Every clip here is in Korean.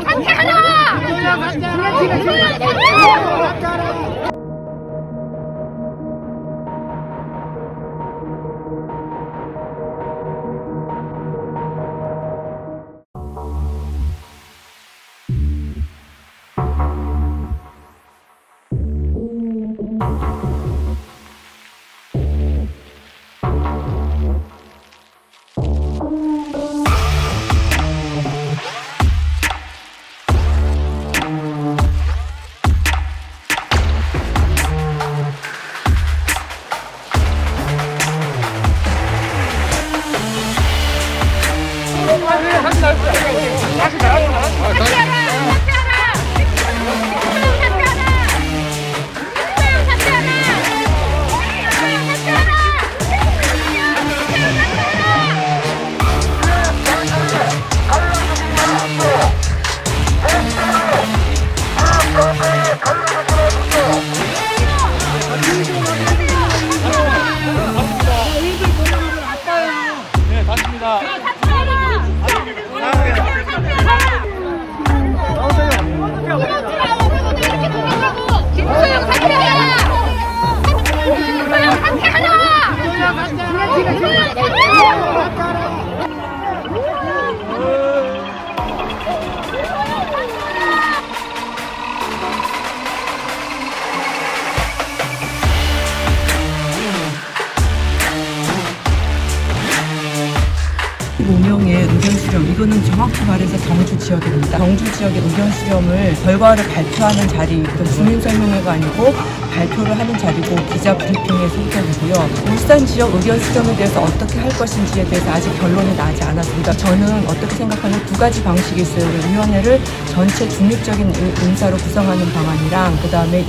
5명의 의견수렴, 이거는 정확히 말해서 경주 지역입니다. 경주 지역의 의견수렴을 결과를 발표하는 자리, 주민설명회가 아니고 발표를 하는 자리고 기자 브리핑의 소속이고요. 울산 지역 의견수렴에 대해서 어떻게 할 것인지에 대해서 아직 결론이 나지 않았습니다. 저는 어떻게 생각하는 두 가지 방식이 있어요. 위원회를 전체 중립적인 인사로 구성하는 방안이랑 그 다음에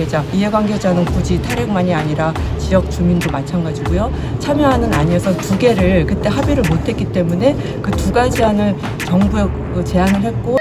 이해관계자는 굳이 탈핵만이 아니라 지역 주민도 마찬가지고요. 참여하는 안에서 두 개를 그때 합의를 못했기 때문에 그 두 가지 안을 정부에 제안을 했고